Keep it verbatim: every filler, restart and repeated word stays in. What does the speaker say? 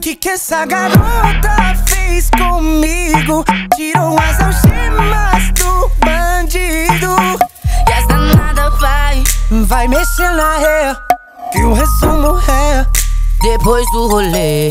que que essa garota fez comigo? Tirou as algemas do bandido. E as danadas vai, vai mexer na ré, que o resumo é depois do rolê.